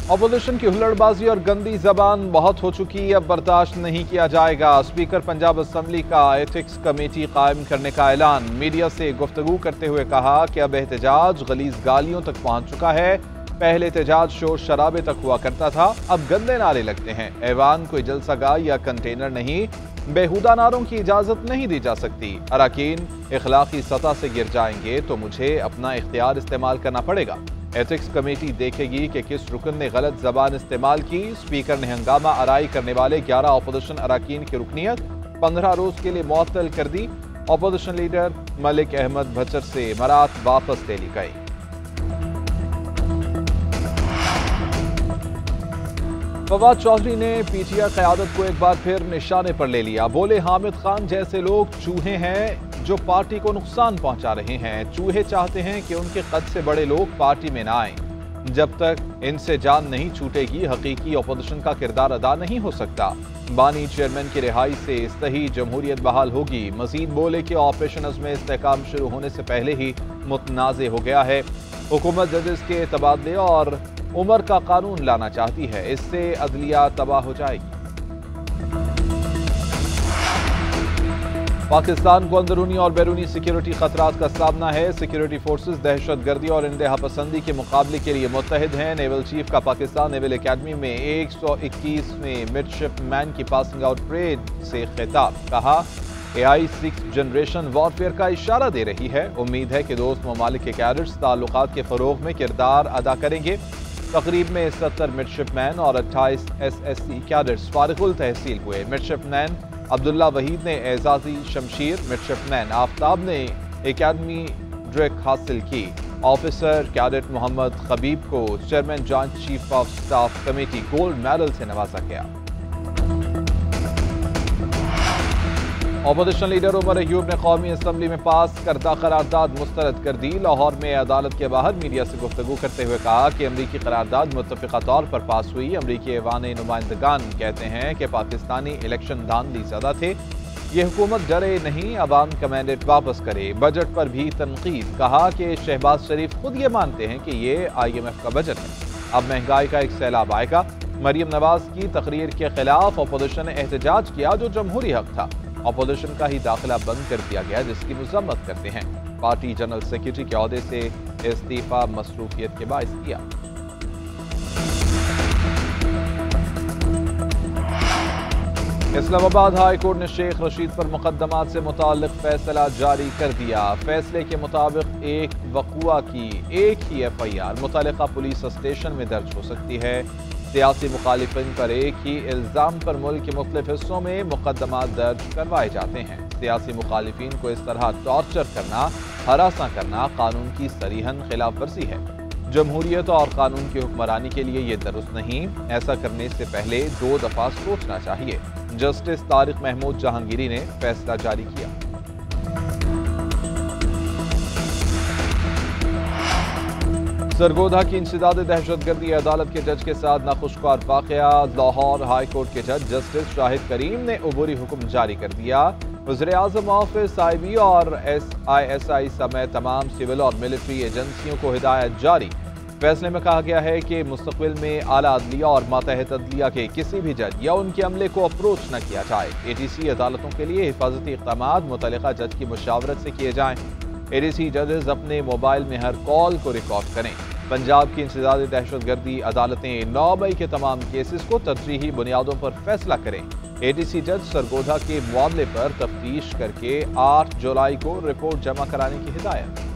Opposition की हुल्लड़बाजी और गंदी जबान बहुत हो चुकी, अब बर्दाश्त नहीं किया जाएगा। स्पीकर पंजाब असम्बली का एथिक्स कमेटी कायम करने का ऐलान। मीडिया से गुफ्तगू करते हुए कहा कि अब एहतजाज गलीज गालियों तक पहुंच चुका है। पहले एहतजाज शोर शराबे तक हुआ करता था, अब गंदे नारे लगते हैं। ऐवान कोई जलसागाह या कंटेनर नहीं, बेहुदा नारों की इजाजत नहीं दी जा सकती। अरकान इखलाकी सतह से गिर जाएंगे तो मुझे अपना इख्तियार इस्तेमाल करना पड़ेगा। एथिक्स कमेटी देखेगी कि किस रुकन ने गलत जबान इस्तेमाल की। स्पीकर ने हंगामा आराई करने वाले 11 अपोजिशन अरकान की रुकनीत 15 रोज के लिए मुअत्तल कर दी। अपोजिशन लीडर मलिक अहमद भचर से मरात वापस ले ली गई। फवाद चौधरी ने पीटीआई क़यादत को एक बार फिर निशाने पर ले लिया। बोले, हामिद खान जैसे लोग चूहे हैं जो पार्टी को नुकसान पहुंचा रहे हैं। चूहे चाहते हैं कि उनके कद से बड़े लोग पार्टी में ना आएं। जब तक इनसे जान नहीं छूटेगी, हकीकी अपोजिशन का किरदार अदा नहीं हो सकता। बानी चेयरमैन की रिहाई से सही जमहूरियत बहाल होगी। मजीद बोले कि ऑपरेशन अज़्म इस्तेहकाम शुरू होने से पहले ही मुतनाज़ हो गया है। हुकूमत जजेस के तबादले और उम्र का कानून लाना चाहती है, इससे अदलिया तबाह हो जाएगी। पाकिस्तान को अंदरूनी और बैरूनी सिक्योरिटी खतरात का सामना है। सिक्योरिटी फोर्सेस दहशतगर्दी और इंतहा पसंदी के मुकाबले के लिए मुत्तहिद हैं। नेवल चीफ का पाकिस्तान नेवल अकेडमी में 121वें मिडशिपमैन की पासिंग आउट परेड से खिताब। कहा, AI 6 जनरेशन वॉरफेयर का इशारा दे रही है। उम्मीद है कि दोस्त ममालिक के कैडेट्स ताल्लुकात के फरोग में किरदार अदा करेंगे। तकरीब में 70 मिडशिपमैन और 28 SSC कैडेट्स फारिगुल तहसील हुए। मिडशिपमैन अब्दुल्ला वहीद ने एजाजी शमशीर, मिडशिपमैन आफ्ताब ने एकेडमी ड्रेक हासिल की। ऑफिसर कैडेट मोहम्मद खबीब को chairman joint chief of staff committee gold medal से नवाजा गया। अपोजिशन लीडर उमर अयूब ने कौमी असम्बली में पास करदा करारदाद मुस्तरद कर दी। लाहौर में अदालत के बाहर मीडिया से गुफ्तगू करते हुए कहा कि अमरीकी करारदाद मुत्तफ़िक़ा तौर पर पास हुई। अमरीकी ऐवान नुमाइंदगान कहते हैं कि पाकिस्तानी इलेक्शन धांधली ज़दा थे। ये हुकूमत डरे नहीं, अवाम का मैंडेट वापस करे। बजट पर भी तनकीद। कहा कि शहबाज शरीफ खुद ये मानते हैं कि ये IMF का बजट है। अब महंगाई का एक सैलाब आएगा। मरियम नवाज की तकरीर के खिलाफ अपोजिशन ने एहतजाज किया, जो जमहूरी हक था। अपोजिशन का ही दाखिला बंद कर दिया गया, जिसकी मजम्मत करते हैं। पार्टी जनरल सेक्रेटरी के ओहदे से इस्तीफा मसरूफियत के बाइस किया। इस्लामाबाद हाई कोर्ट ने शेख रशीद पर मुकदमात से मुताल्लिक फैसला जारी कर दिया। फैसले के मुताबिक एक वक़ुआ की एक ही FIR मुतल्लिका पुलिस स्टेशन में दर्ज हो सकती है। सियासी मुखालिफिन पर एक ही इल्ज़ाम पर मुल्क के मुख्तलिफ हिस्सों में मुकदमात दर्ज करवाए जाते हैं। सियासी मुखालिफिन को इस तरह टॉर्चर करना, हरासा करना कानून की सरीहन खिलाफ वर्जी है। जमहूरियत और कानून की हुक्मरानी के लिए ये दुरुस्त नहीं। ऐसा करने से पहले 2 दफा सोचना चाहिए। जस्टिस तारिक महमूद जहांगीरी ने फैसला जारी किया। सरगोधा की इंसदाद दहशतगर्दी अदालत के जज के साथ नाखुशगवार वाकया। लाहौर हाई कोर्ट के जज जस्टिस शाहिद करीम ने अबूरी हुक्म जारी कर दिया। वज़ीर-ए-आज़म ऑफिस, IB और ISI समेत तमाम सिविल और मिलिट्री एजेंसियों को हिदायत जारी। फैसले में कहा गया है कि मुस्तक़बिल में आला अदलिया और मातहत अदलिया के किसी भी जज या उनके अमले को अप्रोच न किया जाए। ATC अदालतों के लिए हिफाजती इक़दामात मुतल्लिका जज की मुशावरत से किए जाएँ। ATC जजेस अपने मोबाइल में हर कॉल को रिकॉर्ड करें। पंजाब की इंसदाद दहशतगर्दी अदालतें 9 मई के तमाम केसेस को तरजीही बुनियादों पर फैसला करें। ATC जज सरगोधा के मामले पर तफ्तीश करके 8 जुलाई को रिपोर्ट जमा कराने की हिदायत।